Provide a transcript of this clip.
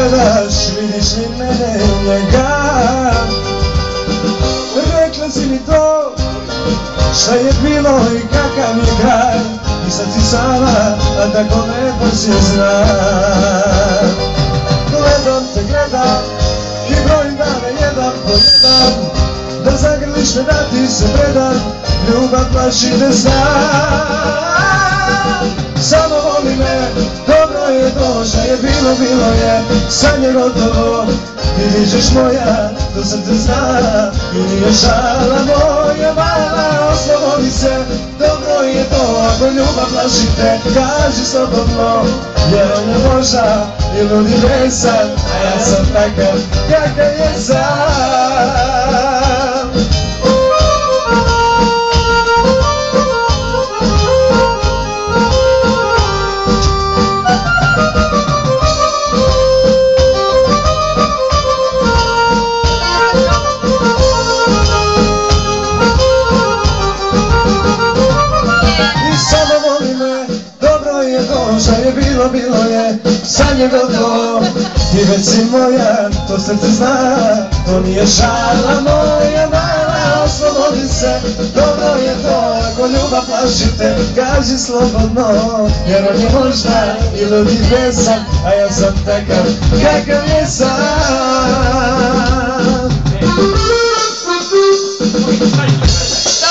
gledaš, vidiš li mene njega. Rekla si mi to, šta je bilo i kakav je kraj. I sad si sama, a tako lepo si znam. Gledam te, gledam i brojim dane jedan po jedan. Da zagrliš me, da ti se predam, ljubav plaši te znam. Samo voli me, dobro je to šta je bilo, bilo je, sad je gotovo. Ti vidiš moja, to srce zna, i nije šala moja mala. Oslobodi se, dobro je to, ako ljubav plaši te, kaži slobodno, jer on je možda i ludi besan, a ja sam takav kakav je sam. Šta je bilo, bilo je, sad je gotovo. Ti već si moja, to srce zna, to nije šala moja mala. Oslobodi se, dobro je to, ako ljubav plaši te, kaži slobodno, jer on je možda i ludi besan, a ja sam takav kakav je sam.